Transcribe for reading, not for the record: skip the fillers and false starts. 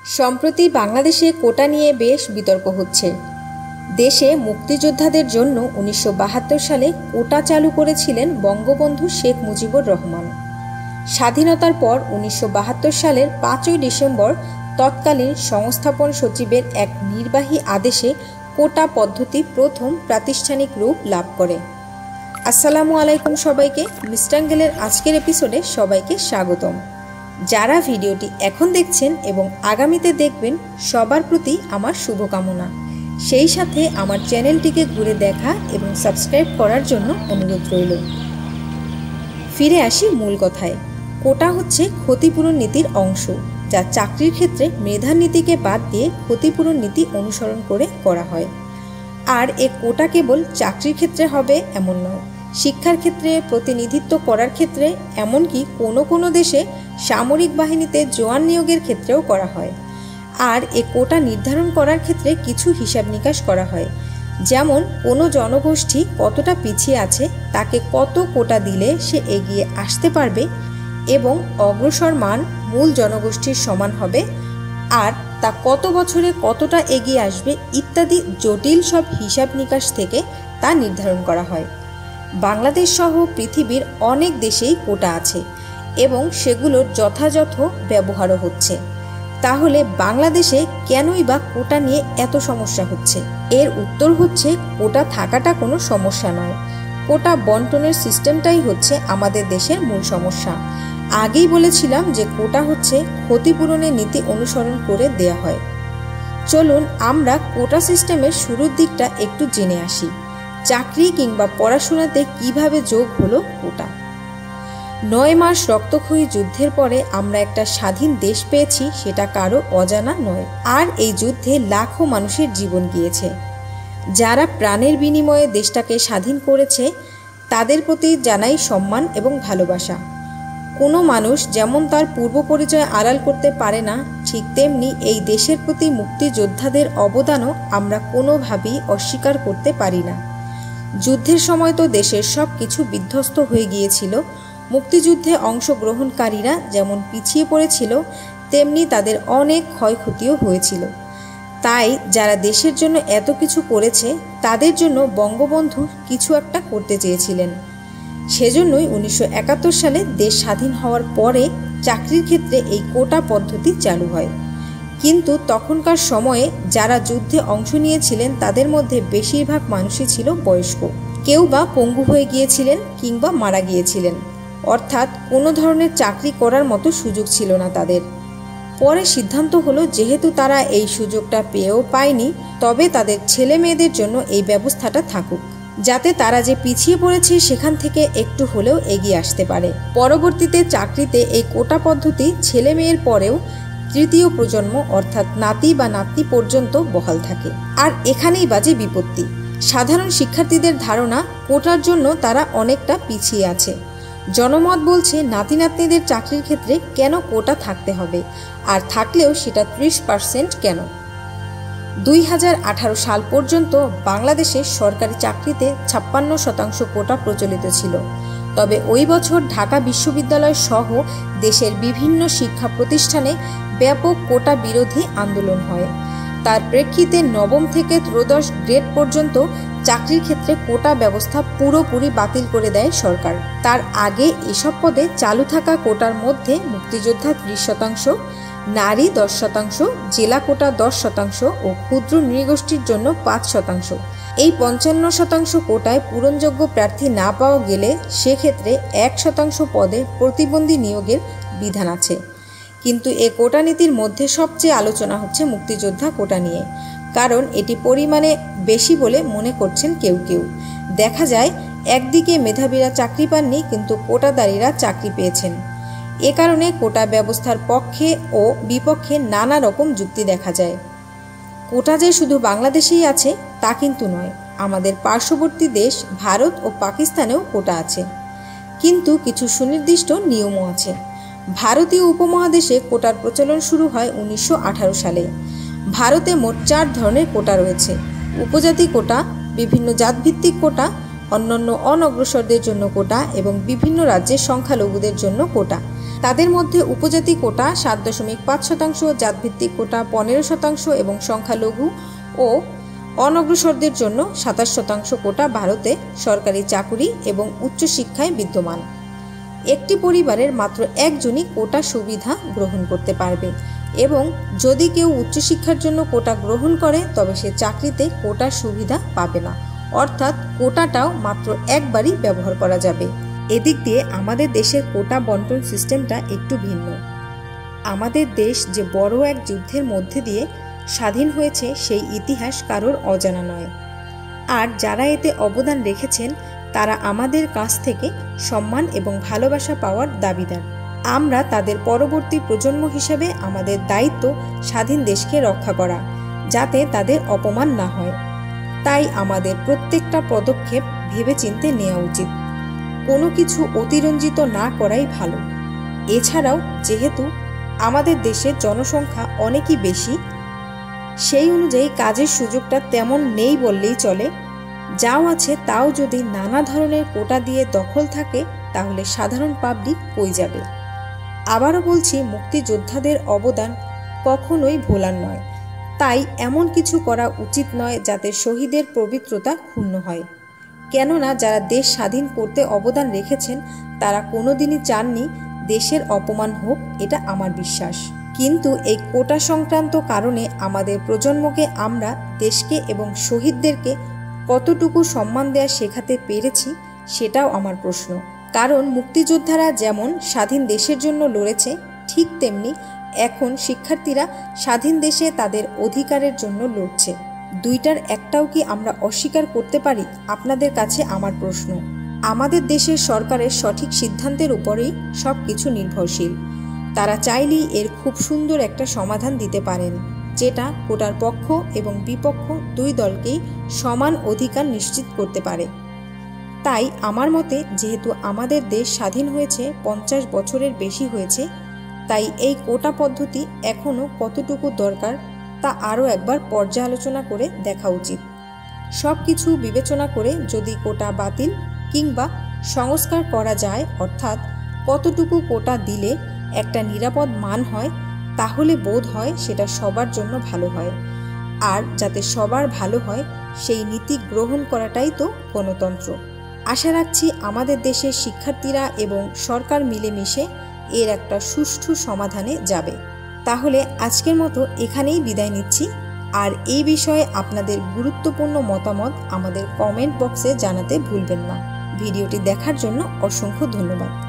সম্প্রতি বাংলাদেশে কোটা নিয়ে বেশ বিতর্ক হচ্ছে। দেশে মুক্তিযোদ্ধাদের জন্য ১৯৭২ সালে কোটা চালু করেছিলেন বঙ্গবন্ধু শেখ মুজিবুর রহমান। স্বাধীনতার পর ১৯৭২ সালের ৫ই ডিসেম্বর তৎকালীন সংস্থাপন সচিবের এক নির্বাহী আদেশে কোটা পদ্ধতি প্রথম প্রাতিষ্ঠানিক রূপ লাভ করে। আসসালামু আলাইকুম সবাইকে, মিস্টাঙ্গেলের আজকের এপিসোডে সবাইকে স্বাগতম। যারা ভিডিওটি এখন দেখছেন এবং আগামীতে দেখবেন সবার প্রতি আমার শুভকামনা। সেই সাথে আমার চ্যানেলটিকে ঘুরে দেখা এবং সাবস্ক্রাইব করার জন্য অনুরোধ রইল। ফিরে আসি মূল কথায়। কোটা হচ্ছে ক্ষতিপূরণ নীতির অংশ, যা চাকরির ক্ষেত্রে মেধা নীতিকে বাদ দিয়ে ক্ষতিপূরণ নীতি অনুসরণ করে করা হয়। আর এ কোটা কেবল চাকরির ক্ষেত্রে হবে এমন নয়, শিক্ষার ক্ষেত্রে, প্রতিনিধিত্ব করার ক্ষেত্রে, এমনকি কোনো কোনো দেশে সামরিক বাহিনীতে জওয়ান নিয়োগের ক্ষেত্রেও করা হয়। আর এ কোটা নির্ধারণ করার ক্ষেত্রে কিছু হিসাব নিকাশ করা হয়, যেমন কোনো জনগোষ্ঠী কতটা পিছিয়ে আছে, তাকে কত কোটা দিলে সে এগিয়ে আসতে পারবে এবং অগ্রসর মান মূল জনগোষ্ঠীর সমান হবে, আর তা কত বছরে কতটা এগিয়ে আসবে ইত্যাদি জটিল সব হিসাব নিকাশ থেকে তা নির্ধারণ করা হয়। বাংলাদেশ সহ পৃথিবীর অনেক দেশেই কোটা আছে এবং সেগুলোর যথাযথ ব্যবহারও হচ্ছে। তাহলে বাংলাদেশে কেনই বা কোটা নিয়ে এত সমস্যা হচ্ছে? এর উত্তর হচ্ছে, কোটা থাকাটা কোনো সমস্যা নয়, কোটা বন্টনের সিস্টেমটাই হচ্ছে আমাদের দেশের মূল সমস্যা। আগেই বলেছিলাম যে কোটা হচ্ছে ক্ষতিপূরণের নীতি অনুসরণ করে দেয়া হয়। চলুন আমরা কোটা সিস্টেমের শুরুর দিকটা একটু জেনে আসি। চাকরি কিংবা পড়াশোনাতে কিভাবে যোগ হলো কোটা? ৯ মাস রক্তক্ষয়ী যুদ্ধের পরে আমরা একটা স্বাধীন দেশ পেয়েছি, সেটা কারো অজানা নয়। আর এই যুদ্ধে লাখো মানুষের জীবন গিয়েছে। যারা প্রাণের বিনিময়ে দেশটাকে স্বাধীন করেছে তাদের প্রতি জানাই সম্মান এবং ভালোবাসা। কোনো মানুষ যেমন তার পূর্ব পরিচয় আড়াল করতে পারে না, ঠিক তেমনি এই দেশের প্রতি মুক্তিযোদ্ধাদের অবদানও আমরা কোনোভাবেই অস্বীকার করতে পারি না। যুদ্ধের সময় তো দেশের সব কিছু বিধ্বস্ত হয়ে গিয়েছিল। মুক্তিযুদ্ধে অংশগ্রহণকারীরা যেমন পিছিয়ে পড়েছিল, তেমনি তাদের অনেক ক্ষয়ক্ষতিও হয়েছিল। তাই যারা দেশের জন্য এত কিছু করেছে তাদের জন্য বঙ্গবন্ধু কিছু একটা করতে চেয়েছিলেন। সেজন্যই ১৯৭১ সালে দেশ স্বাধীন হওয়ার পরে চাকরির ক্ষেত্রে এই কোটা পদ্ধতি চালু হয়। কিন্তু তখনকার সময়ে যারা যুদ্ধে অংশ নিয়েছিলেন তাদের মধ্যে বেশিরভাগ মানুষই ছিল বয়স্ক, কেউ বা পঙ্গু হয়ে গিয়েছিলেন কিংবা মারা গিয়েছিলেন, অর্থাৎ কোনো ধরনের চাকরি করার মতো সুযোগ ছিল না তাদের। পরে সিদ্ধান্ত হলো, যেহেতু তারা এই সুযোগটা পেয়েও পায়নি, তবে তাদের ছেলে মেয়েদের জন্য এই ব্যবস্থাটা থাকুক, যাতে তারা যে পিছিয়ে পড়েছে সেখান থেকে একটু হলেও এগিয়ে আসতে পারে। পরবর্তীতে চাকরিতে এই কোটা পদ্ধতি ছেলে মেয়ের পরেও তৃতীয় প্রজন্ম অর্থাৎ নাতি বা নাতনি পর্যন্ত বহাল থাকে। আর এখানেই বাজে বিপত্তি। সাধারণ শিক্ষার্থীদের ধারণা কোটার জন্য তারা অনেকটা পিছিয়ে আছে। জনমত বলছে নাতি নাতনিদের চাকরির ক্ষেত্রে কেন কোটা থাকতে হবে, আর থাকলেও সেটা ৩০% কেন? ২০১৮ সাল পর্যন্ত বাংলাদেশের সরকারি চাকরিতে ৫৬% কোটা প্রচলিত ছিল। তবে ওই বছর ঢাকা বিশ্ববিদ্যালয় সহ দেশের বিভিন্ন শিক্ষা প্রতিষ্ঠানে ব্যাপক কোটা বিরোধী আন্দোলন হয়। তার প্রেক্ষিতে নবম থেকে ত্রয়োদশ গ্রেড পর্যন্ত চাকরির ক্ষেত্রে কোটা ব্যবস্থা পুরোপুরি বাতিল করে দেয় সরকার। তার আগে এসব পদে চালু থাকা কোটার মধ্যে মুক্তিযোদ্ধা ৩০%, নারী 10%, জেলা কোটা 10% ও ক্ষুদ্র নৃগোষ্ঠীর জন্য 5%। এই ৫৫% কোটায় পূরণযোগ্য প্রার্থী না পাওয়া গেলে সেক্ষেত্রে 1% পদে প্রতিবন্ধী নিয়োগের বিধান আছে। কিন্তু এ কোটা নীতির মধ্যে সবচেয়ে আলোচনা হচ্ছে মুক্তিযোদ্ধা কোটা নিয়ে, কারণ এটি পরিমাণে বেশি বলে মনে করছেন কেউ কেউ। দেখা যায় একদিকে মেধাবীরা চাকরি পাননি, কিন্তু কোটাদারীরা চাকরি পেয়েছেন। এ কারণে কোটা ব্যবস্থার পক্ষে ও বিপক্ষে নানা রকম যুক্তি দেখা যায়। কোটা যে শুধু বাংলাদেশেই আছে তা কিন্তু নয়, আমাদের পার্শ্ববর্তী দেশ ভারত ও পাকিস্তানেও কোটা আছে, কিন্তু কিছু সুনির্দিষ্ট নিয়মও আছে। ভারতীয় উপমহাদেশে কোটার প্রচলন শুরু হয় ১৯১৮ সালে। ভারতে মোট 4 ধরনের কোটা রয়েছে: উপজাতি কোটা, বিভিন্ন জাতভিত্তিক কোটা, অন্যান্য অনগ্রসরদের জন্য কোটা এবং বিভিন্ন রাজ্যের সংখ্যালঘুদের জন্য কোটা। তাদের মধ্যে উপজাতি কোটা 7.5%, জাতভিত্তিক কোটা 15% এবং সংখ্যালঘু ও অনগ্রসরদের জন্য 27% কোটা ভারতে সরকারি চাকুরি এবং উচ্চশিক্ষায় বিদ্যমান। একটি পরিবারের মাত্র একজনই কোটা সুবিধা গ্রহণ করতে পারবে এবং যদি কেউ উচ্চশিক্ষার জন্য কোটা গ্রহণ করে তবে সে চাকরিতে কোটা সুবিধা পাবে না, অর্থাৎ কোটাটাও মাত্র একবারই ব্যবহার করা যাবে। এদিক দিয়ে আমাদের দেশের কোটা বন্টন সিস্টেমটা একটু ভিন্ন। আমাদের দেশ যে বড় এক যুদ্ধের মধ্যে দিয়ে স্বাধীন হয়েছে সেই ইতিহাস কারোর অজানা নয়, আর যারা এতে অবদান রেখেছেন তারা আমাদের কাছ থেকে সম্মান এবং ভালোবাসা পাওয়ার দাবিদার। আমরা তাদের পরবর্তী প্রজন্ম হিসেবে আমাদের দায়িত্ব স্বাধীন দেশকে রক্ষা করা, যাতে তাদের অপমান না হয়। তাই আমাদের প্রত্যেকটা পদক্ষেপ ভেবেচিন্তে নেওয়া উচিত, কোনো কিছু অতিরঞ্জিত না করাই ভালো। এছাড়াও যেহেতু আমাদের দেশের জনসংখ্যা অনেকই বেশি, সেই অনুযায়ী কাজের সুযোগটা তেমন নেই বললেই চলে। যাও আছে তাও যদি নানা ধরনের কোটা দিয়ে দখল থাকে তাহলে সাধারণ পাবলিক কই যাবে। আবারও বলছি, মুক্তিযোদ্ধাদের অবদান কখনোই ভোলার নয়, তাই এমন কিছু করা উচিত নয় যাতে শহীদের পবিত্রতা ক্ষুণ্ণ হয়। কেননা যারা দেশ স্বাধীন করতে অবদান রেখেছেন তারা কোনোদিনই চাননি দেশের অপমান হোক, এটা আমার বিশ্বাস। কিন্তু এই কোটা সংক্রান্ত কারণে আমাদের প্রজন্মকে আমরা দেশকে এবং শহীদদেরকে কতটুকু সম্মান দেওয়া শেখাতে পেরেছি সেটাও আমার প্রশ্ন। কারণ মুক্তিযোদ্ধারা যেমন স্বাধীন দেশের জন্য লড়েছে, ঠিক তেমনি এখন শিক্ষার্থীরা স্বাধীন দেশে তাদের অধিকারের জন্য লড়ছে। দুইটার একটাও কি আমরা অস্বীকার করতে পারি? আপনাদের কাছে আমার প্রশ্ন। আমাদের দেশের সরকারের সঠিক সিদ্ধান্তের উপরেই সব কিছু নির্ভরশীল। তারা চাইলেই এর খুব সুন্দর একটা সমাধান দিতে পারেন, যেটা কোটার পক্ষ এবং বিপক্ষ দুই দলকেই সমান অধিকার নিশ্চিত করতে পারে। তাই আমার মতে, যেহেতু আমাদের দেশ স্বাধীন হয়েছে 50 বছরের বেশি হয়েছে, তাই এই কোটা পদ্ধতি এখনও কতটুকু দরকার তা আরও একবার পর্যালোচনা করে দেখা উচিত। সব কিছু বিবেচনা করে যদি কোটা বাতিল কিংবা সংস্কার করা যায়, অর্থাৎ কতটুকু কোটা দিলে একটা নিরাপদ মান হয়, তাহলে বোধ হয় সেটা সবার জন্য ভালো হয়। আর যাতে সবার ভালো হয় সেই নীতি গ্রহণ করাটাই তো গণতন্ত্র। আশা রাখছি আমাদের দেশের শিক্ষার্থীরা এবং সরকার মিলেমিশে এর একটা সুষ্ঠু সমাধানে যাবে। তাহলে আজকের মতো এখানেই বিদায় নিচ্ছি। আর এই বিষয়ে আপনাদের গুরুত্বপূর্ণ মতামত আমাদের কমেন্ট বক্সে জানাতে ভুলবেন না। ভিডিওটি দেখার জন্য অসংখ্য ধন্যবাদ।